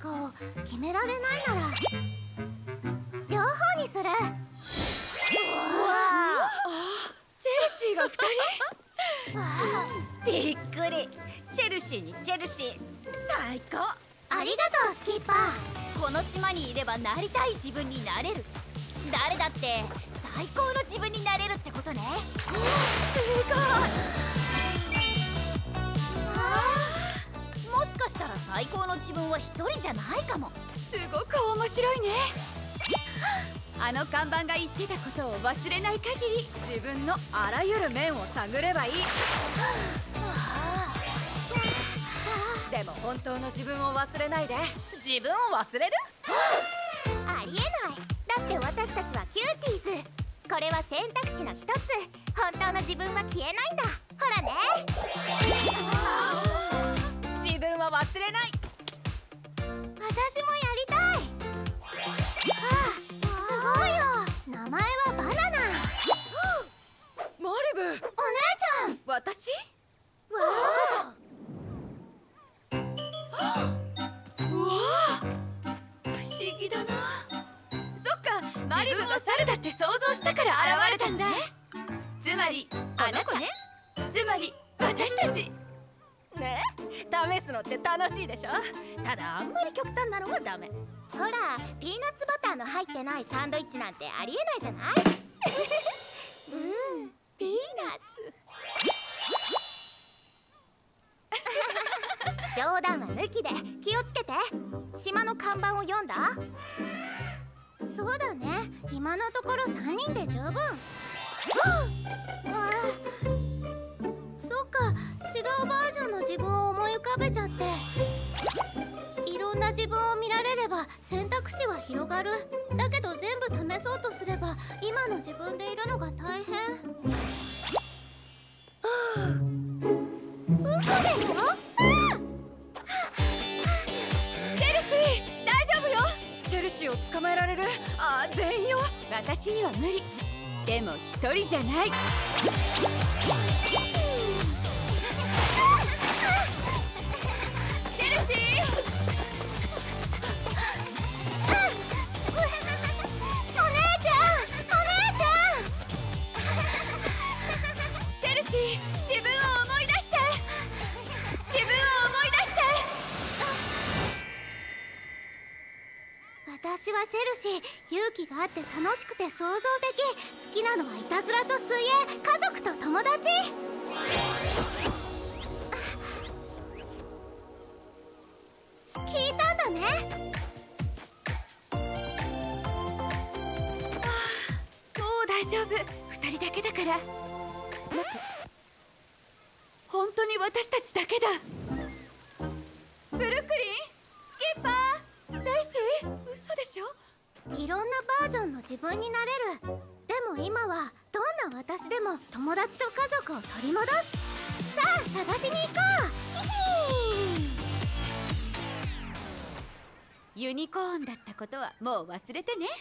か決められないなら両方にする。 チェルシーが2人びっくり。チェルシーにチェルシー、最高。 ありがとうスキッパー。 この島にいればなりたい自分になれる。誰だって最高の自分になれるってことね。すごい。もしかしたら最高の自分は一人じゃないかも。すごく面白いね。あの看板が言ってたことを忘れない限り、自分のあらゆる面を探ればいい。でも本当の自分を忘れないで。自分を忘れる？ ありえない。だって私たちはキューティーズ。これは選択肢の一つ。本当の自分は消えないんだ。ほらね。 自分は忘れない。 私もやりたい。すごいよ。名前はバナナ。 マリブ。 お姉ちゃん。 私？ わあ。 うわあ、不思議だな。そっか、マリブを猿だって想像したから現れたんだ。つまりあなたね。つまり私たちね。試すのって楽しいでしょ。ただあんまり極端なのはダメ。 ほら、ピーナッツバターの入ってないサンドイッチなんてありえないじゃない。 ピーナッツ。 冗談は抜きで気をつけて。島の看板を読んだ？そうだね。今のところ3人で十分。そっか、違うバージョンの自分を思い浮かべちゃって。いろんな自分を見られれば選択肢は広がる。だけど全部試そうとすれば今の自分でいるのが大変。嘘でしょ？ チェルシーを捕まえられる？あ、全員よ。私には無理。でも一人じゃない。チェルシー！ お姉ちゃん！ チェルシー、自分を思い出して。自分を思い出して。 私はチェルシー。勇気があって楽しくて創造的。好きなのはいたずらと水泳、家族と友達。聞いたんだね。 もう大丈夫。2人だけだから。待って、本当に私たちだけだ。ブルックリン、スキッパー、ステイシー。嘘でしょ。 いろんなバージョンの自分になれる。でも今はどんな私でも友達と家族を取り戻す。さあ探しに行こう。 ユニコーンだったことはもう忘れてね。